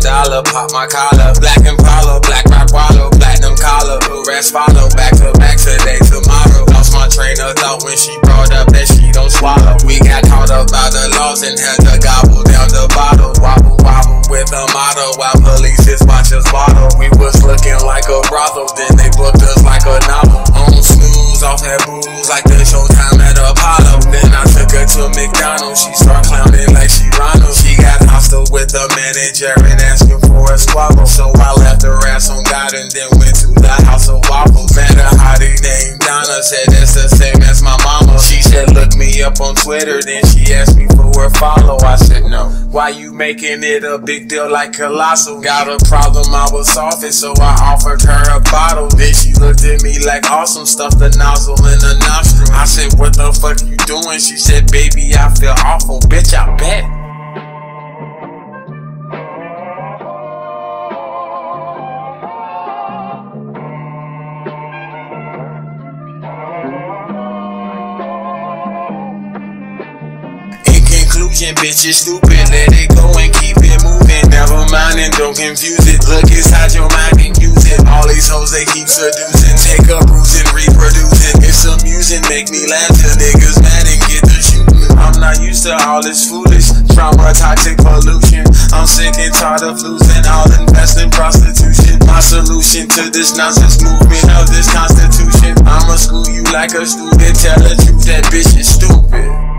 dollar, pop my collar. Black Impala, black rock wallow, platinum collar. Blue rats follow, back to back today, tomorrow. Lost my train of thought when she brought up that she don't swallow. We got caught up by the laws and had to gobble down the bottle. Wobble, wobble with a motto while police watch us bottle. We was looking like a brothel, then they booked us like a novel. On snooze, off that booze like the Showtime at Apollo. Then I took her to McDonald's, she start clowning like she Ronald. She got hostile with the manager and asking for a squabble. So I left her ass on God and then went to the house of waffles. Met a hottie named Donna, said that's the same as my mama. She said look me up on Twitter, then she asked me for a follow. I said no. Why you making it a big deal like Colossal? Got a problem, I was off it, so I offered her a bottle. Then she looked at me like awesome, stuffed the nozzle in the nostril. I said what the fuck you doing? She said baby I feel awful. Bitch I bet. Bitch, you stupid, let it go and keep it moving. Never mind and don't confuse it. Look inside your mind and use it. All these hoes they keep seducing. Take a bruise and reproduce it. It's amusing, make me laugh till niggas mad and get to shooting. I'm not used to all this foolish trauma, toxic pollution. I'm sick and tired of losing all invest in prostitution. My solution to this nonsense movement of this constitution, I'ma school you like a student. Tell the truth, that bitch is stupid.